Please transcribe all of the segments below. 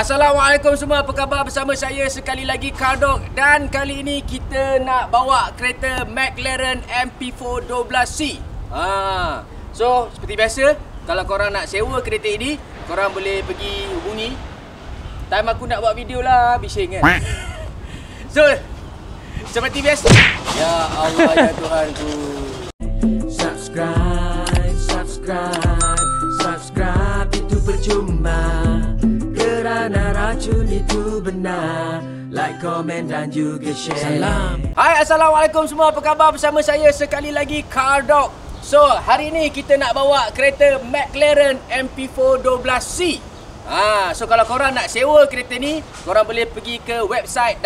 Assalamualaikum semua, apa khabar? Bersama saya sekali lagi Kardok. Dan kali ini kita nak bawa kereta McLaren MP4 12C. So, seperti biasa, kalau korang nak sewa kereta ini, korang boleh pergi hubungi. Time aku nak buat video lah, bising kan. So, seperti biasa. Ya Allah, ya Tuhanku. Subscribe itu percuma, kerana racun itu benar. Like, komen dan juga share. Salam. Hai, Assalamualaikum semua, apa khabar? Bersama saya sekali lagi Kardok. So, hari ni kita nak bawa kereta McLaren MP4 12C. So kalau korang nak sewa kereta ni, korang boleh pergi ke website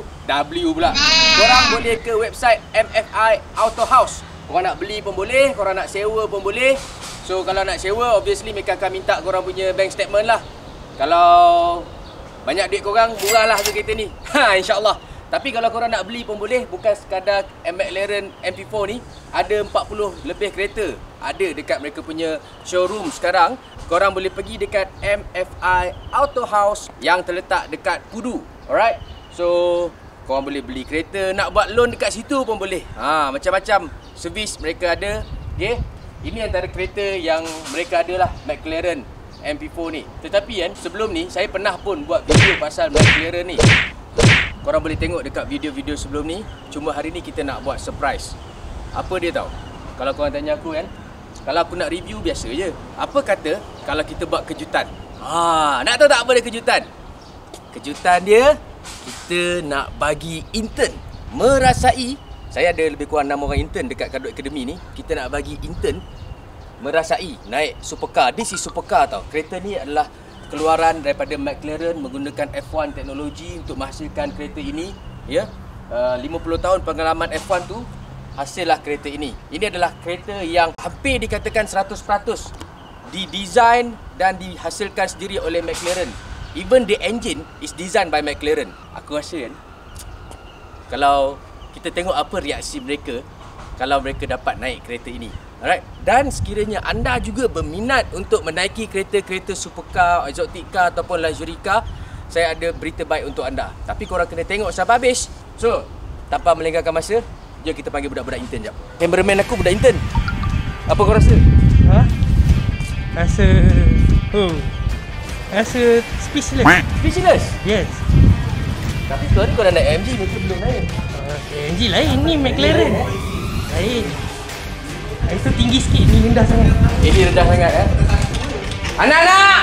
korang boleh ke website MFI Auto House. Korang nak beli pun boleh, korang nak sewa pun boleh. So kalau nak sewa, obviously mereka akan minta korang punya bank statement lah. Kalau banyak duit korang, murah lah kereta ni. InsyaAllah. Tapi kalau korang nak beli pun boleh. Bukan sekadar McLaren MP4 ni, ada 40 lebih kereta ada dekat mereka punya showroom sekarang. Korang boleh pergi dekat MFI Auto House yang terletak dekat Kudu. Alright. So korang boleh beli kereta, nak buat loan dekat situ pun boleh. Macam-macam servis mereka ada. Okay. Ini antara kereta yang mereka ada lah, McLaren MP4 ni. Tetapi kan, sebelum ni saya pernah pun buat video pasal McLaren ni. Korang boleh tengok dekat video-video sebelum ni. Cuma hari ni kita nak buat surprise. Apa dia tahu? Kalau korang tanya aku kan, kalau aku nak review biasa je. Apa kata kalau kita buat kejutan? Nak tahu tak apa dia kejutan? Kejutan dia, kita nak bagi intern merasai. Saya ada lebih kurang 6 orang intern dekat Kardok Academy ni. Kita nak bagi intern merasai naik supercar. This is supercar tau. Kereta ni adalah keluaran daripada McLaren menggunakan F1 teknologi untuk menghasilkan kereta ini. Ya, 50 tahun pengalaman F1 tu, hasillah kereta ini. Ini adalah kereta yang hampir dikatakan 100% didesain dan dihasilkan sendiri oleh McLaren. Even the engine is designed by McLaren. Aku rasa kan, kalau kita tengok apa reaksi mereka kalau mereka dapat naik kereta ini. Alright. Dan sekiranya anda juga berminat untuk menaiki kereta-kereta supercar, exotic car ataupun luxury car, saya ada berita baik untuk anda. Tapi korang kena tengok sampai habis. So, tanpa melengahkan masa, jom kita panggil budak-budak intern jap. Cameraman aku budak intern. Apa kau rasa? Rasa speechless. Speechless? Yes. Tapi tu hari kau dah naik AMG, mereka belum naik. AMG lain ni, McLaren lain. Itu tinggi sikit, ni rendah sangat. Ini rendah sangat ya. Anak-anak!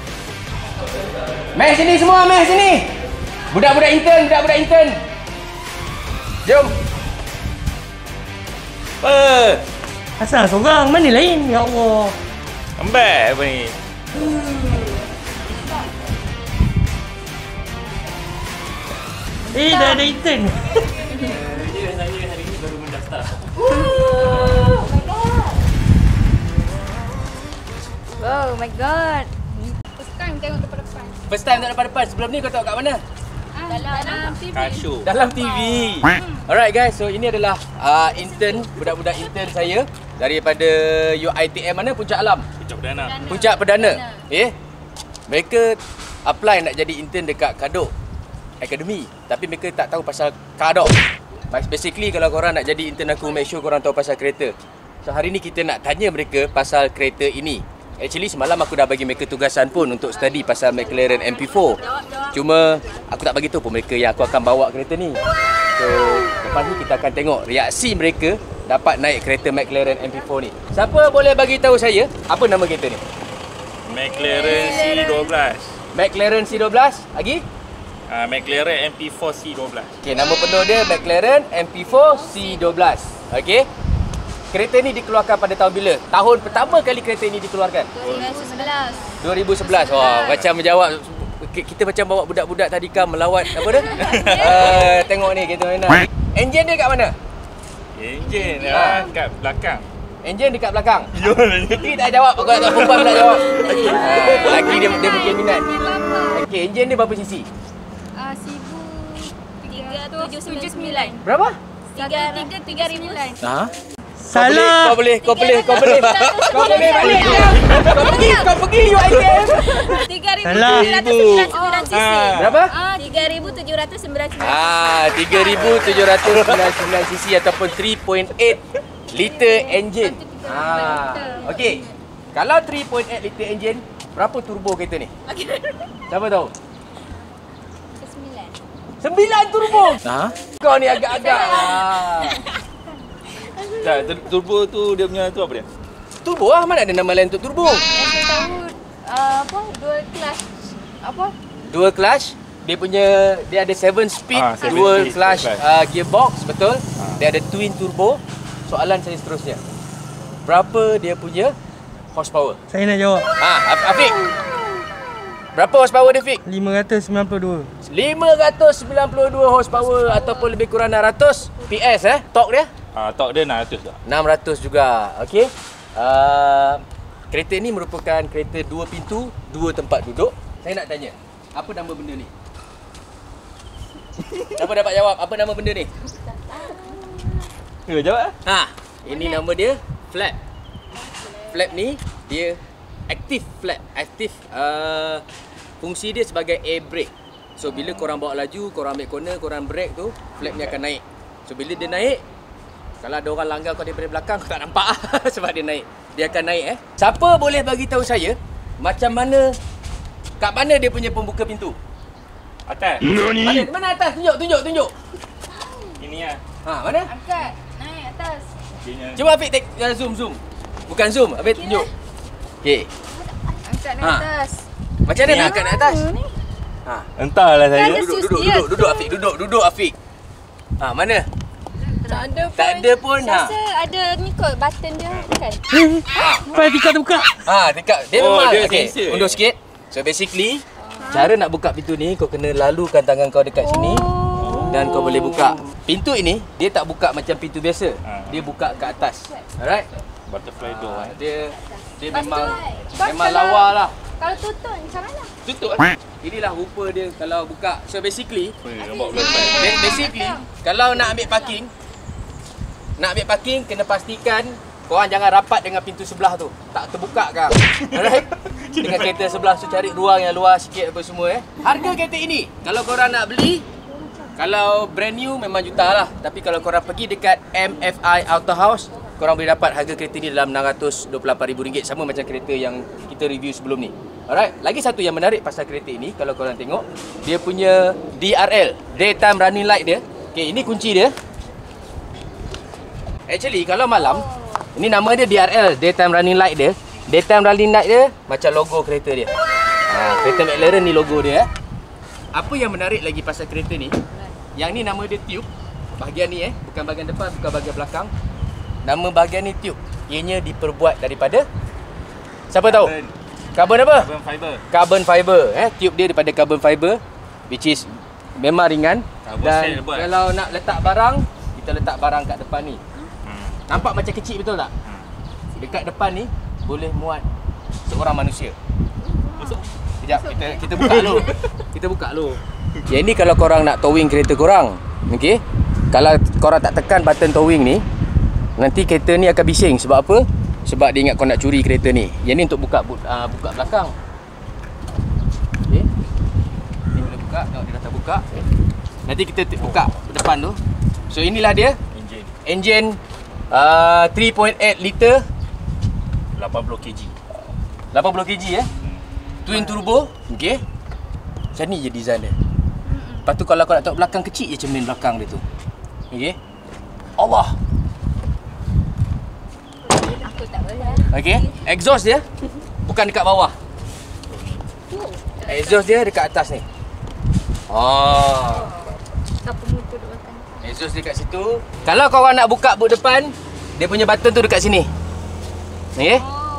Meh sini semua, meh sini. Budak-budak intern. Jom. Asal seorang, mana lain? Ya Allah. Ambek apa ni? Dah ada intern. Saya hari ni baru mendaftar. Oh my god. First time tengok depan-depan. First time tak depan-depan. Sebelum ni kau tengok kat mana? Dalam TV. Kashu. Dalam TV. Alright guys, so ini adalah intern, budak-budak intern saya daripada UiTM mana? Puncak Alam. Puncak Perdana. Mereka apply nak jadi intern dekat Kardok Academy, tapi mereka tak tahu pasal Kardok. Basically kalau korang nak jadi intern aku, make sure korang tahu pasal kereta. So hari ni kita nak tanya mereka pasal kereta ini. Actually semalam aku dah bagi mereka tugasan pun untuk study pasal McLaren MP4. Cuma aku tak bagi tahu pun mereka yang aku akan bawa kereta ni. So lepas ni kita akan tengok reaksi mereka dapat naik kereta McLaren MP4 ni. Siapa boleh bagi tahu saya apa nama kereta ni? McLaren C12. McLaren C12. Lagi? McLaren MP4 C12. Okey, nama penuh dia McLaren MP4 C12. Okey. Kereta ni dikeluarkan pada tahun bila? Tahun pertama kali kereta ini dikeluarkan? 2011. Wah, macam menjawab. Kita macam bawa budak-budak tadika melawat apa dia? Tengok ni kereta mana. Enjin dia kat mana? Enjin kat belakang. Enjin dekat belakang. Ini tak jawab. Aku tak perempuan tak jawab. Lelaki dia mungkin minat. Okey, enjin dia berapa cc? 1379. Berapa? 3,000. Salah. Kau boleh. Kau boleh balik. Kau pergi UiTM. 3,799 cc. Berapa? 3,799. 3,799 cc ataupun 3.8 liter enjin. Okey. Kalau 3.8 liter enjin, berapa turbo kereta ni? Siapa tahu? 9 turbo. Kau ni agak-agak. Turbo tu dia punya tu apa dia? Turbo lah, mana ada nama lain untuk turbo? Saya tahu dual clutch. Dual clutch. Dia ada 7 speed, 7 dual speed, clutch clutch. gearbox, betul. Dia ada twin turbo. Soalan saya seterusnya. Berapa dia punya horsepower? Saya nak jawab. Afiq. Berapa horsepower dia, Fik? 592. 592 horsepower ataupun lebih kurang 600 PS torque dia? Torque dia 600 tak? 600 juga. Okey. Kereta ni merupakan kereta 2 pintu, 2 tempat duduk. Saya nak tanya, apa nama benda ni? Siapa dapat jawab apa nama benda ni? Jawab Ini nama dia flap. Flap ni dia active flap. Active fungsi dia sebagai air brake. So bila korang bawa laju, korang ambil corner, korang brake tu, flap ni akan naik. So bila dia naik, kalau ada orang langgar kau daripada belakang, kau tak nampak sebab dia naik. Dia akan naik Siapa boleh bagi tahu saya macam mana, kat mana dia punya pembuka pintu? Atas. Mana atas? Tunjuk. Ini lah. Mana? Angkat. Naik atas. Cuba Afiq zoom. Bukan zoom, Afiq tunjuk. Okey. Angkat naik atas. Macam mana nak angkat naik atas? Ni. Entahlah saya. Duduk Afiq. Duduk Afiq. Mana? Tak ada pun. Rasa ada ni kot button dia kan. Pai tingkat terbuka. Tingkat. Dia memang dia okey. sensor. Undur sikit. So basically, cara nak buka pintu ni kau kena lalukan tangan kau dekat sini dan kau boleh buka. Pintu ini dia tak buka macam pintu biasa. Dia buka ke atas. Alright? Butterfly door. Dia Lepas memang kalau- lawa lah. Kalau tutup macam mana? Tutup. Inilah rupa dia kalau buka. So basically, Nampak belakang. basically kalau nak ambil parking kena pastikan korang jangan rapat dengan pintu sebelah tu. Tak terbuka kan. Alright? Dengan kereta sebelah tu cari ruang yang luas sikit apa semua Harga kereta ini kalau korang nak beli, kalau brand new memang juta lah. Tapi kalau korang pergi dekat MFI Auto House, korang boleh dapat harga kereta ni dalam RM628,000 sama macam kereta yang kita review sebelum ni. Alright, lagi satu yang menarik pasal kereta ini kalau korang tengok, dia punya DRL, Daytime Running Light dia. Okey, ini kunci dia. Actually kalau malam, ini nama dia DRL, Daytime Running Light dia. Daytime Running Light dia macam logo kereta dia. Kereta McLaren ni logo dia. Apa yang menarik lagi pasal kereta ni, yang ni nama dia tube. Bahagian ni bukan bahagian depan, bukan bahagian belakang. Nama bahagian ni tube. Ianya diperbuat daripada, siapa tahu? Carbon apa? Carbon fiber. Carbon fiber. Tube dia daripada carbon fiber, which is memang ringan. Carbon Dan steel buat. kalau nak letak barang, kita letak barang kat depan ni. Nampak macam kecil betul tak? Dekat depan ni boleh muat seorang manusia. Sekejap, kita buka dulu. Kita buka dulu. Yang ni kalau korang nak towing kereta korang. Okey. Kalau korang tak tekan button towing ni, nanti kereta ni akan bising. Sebab apa? Sebab dia ingat kau nak curi kereta ni. Yang ni untuk buka belakang. Okey. Ni boleh buka, tengok dia dah terbuka. Nanti kita buka depan tu. So inilah dia. Enjin 3.8 liter 80 kg. 80 kg Twin turbo. Okey. Macam ni je design dia. Lepas tu kalau kau nak tengok belakang, kecil je cermin belakang dia tu. Okey. Allah. Aku tak boleh. Okey. Exhaust dia bukan dekat bawah. Exhaust dia dekat atas ni. Apa motor duk belakang? Exhaust dia kat situ. Kalau korang nak buka boot depan, dia punya button tu dekat sini. Okey.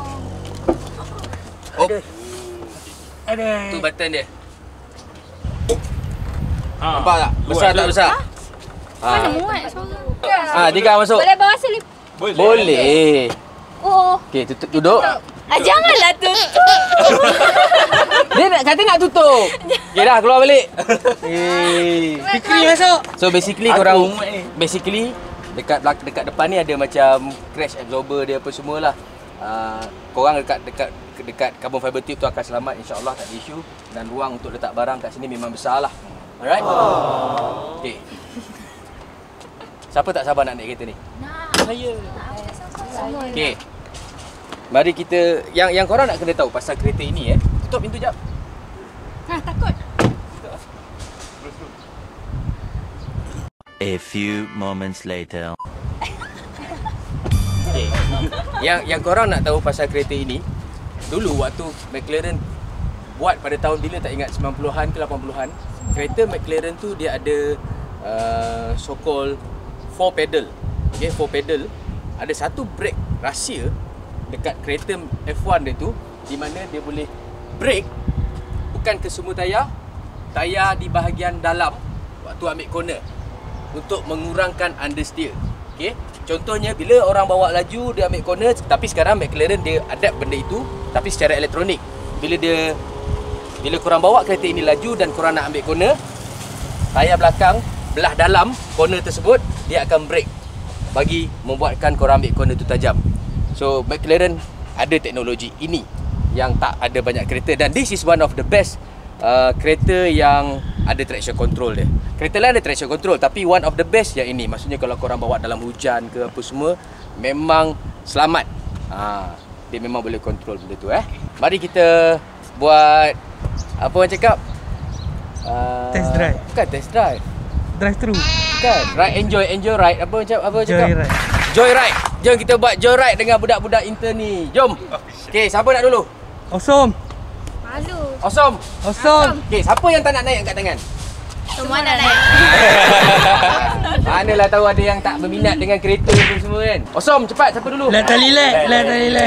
Tu button dia. Nampak tak? Besar tak besar? Mana muat suara? Tinggal masuk. Boleh bawa slip? Boleh. Oh. Okey, duduk. Janganlah tutup. Dia nak tutup. Okey dah, keluar balik. Fikri masuk. So basically dekat depan ni ada macam crash absorber dia apa semualah. Korang dekat carbon fiber tube tu akan selamat, insya-Allah tak ada isu, dan ruang untuk letak barang kat sini memang besarlah. Alright? Okey. Siapa tak sabar nak naik kereta ni? Saya. Okey. Mari kita yang korang nak kena tahu pasal kereta ini Tutup pintu jap. Takut. A few moments later. Okay. Yang korang nak tahu pasal kereta ini, dulu waktu McLaren buat pada tahun bila tak ingat, 90-an ke 80-an, kereta McLaren tu dia ada so called 4 pedal. Okay, 4 pedal. Ada satu brake rahsia dekat kereta F1 dia tu, di mana dia boleh brake bukan ke semua tayar di bahagian dalam waktu ambil corner untuk mengurangkan understeer. Okay? Contohnya bila orang bawa laju dia ambil corner, tapi sekarang McLaren dia adapt benda itu tapi secara elektronik. Bila korang bawa kereta ini laju dan korang nak ambil corner, tayar belakang belah dalam corner tersebut dia akan brake bagi membuatkan korang ambil corner tu tajam. So McLaren ada teknologi ini yang tak ada banyak kereta, dan this is one of the best kereta yang ada traction control dia. Kereta lain ada traction control, tapi one of the best yang ini. Maksudnya kalau korang bawa dalam hujan ke apa semua, memang selamat. Dia memang boleh control benda tu. Mari kita buat apa orang cakap? Test drive. Bukan test drive. Drive through. Bukan. Ride, enjoy ride. Apa cakap? Joyride. Joyride. Jom kita buat joyride dengan budak-budak intern ni. Jom. Okey, siapa nak dulu? Awesome. Malu. Awesome. Okey, siapa yang tak nak naik angkat tangan? Semua nak naik. Manalah tahu ada yang tak berminat dengan kereta tu semua kan. Awesome, cepat siapa dulu? Let tali let.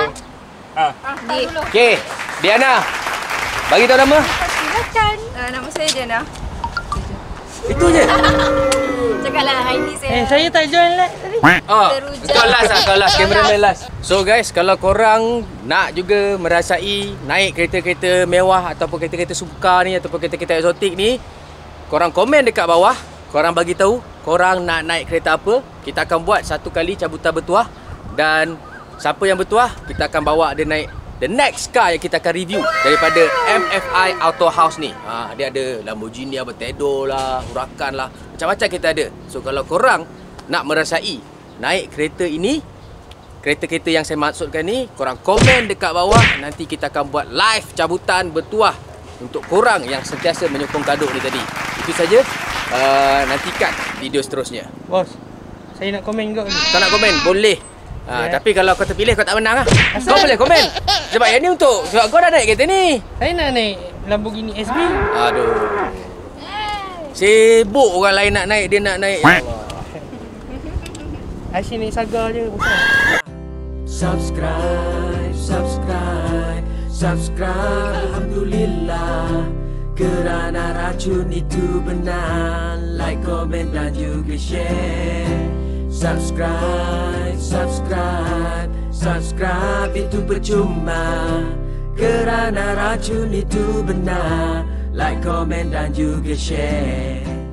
Okey, Diana. Bagi tahu nama. Silakan. Nama saya Diana. Itu je. Cakaplah hari ni saya. saya tak join let tadi. Kau last, cameraman last. So guys, kalau korang nak juga merasai naik kereta-kereta mewah ataupun kereta-kereta supercar ni ataupun kereta-kereta eksotik ni, korang komen dekat bawah. Korang bagi tahu korang nak naik kereta apa. Kita akan buat satu kali cabutan bertuah, dan siapa yang bertuah kita akan bawa dia naik the next car yang kita akan review daripada MFI Auto House ni. Dia ada Lamborghini, Aventador lah, Huracan lah, macam-macam kita ada. So kalau korang nak merasai naik kereta ini, kereta-kereta yang saya maksudkan ni, korang komen dekat bawah. Nanti kita akan buat live cabutan bertuah untuk korang yang sentiasa menyokong Kadok ni tadi. Itu saja. Nantikan video seterusnya. Bos, saya nak komen kau ni. Kau nak komen? Boleh. Tapi kalau kau terpilih kau tak menang lah. Kau boleh komen. Sebab yang ni sebab kau dah naik kereta ni. Saya nak naik Lamborghini SB. Aduh. Sibuk orang lain nak naik, dia nak naik. Ya Allah. Asyik naik Saga je bosan. Subscribe Alhamdulillah, kerana racun itu benar. Like, komen dan juga share. Subscribe itu percuma, kerana racun itu benar. Like, komen dan juga share.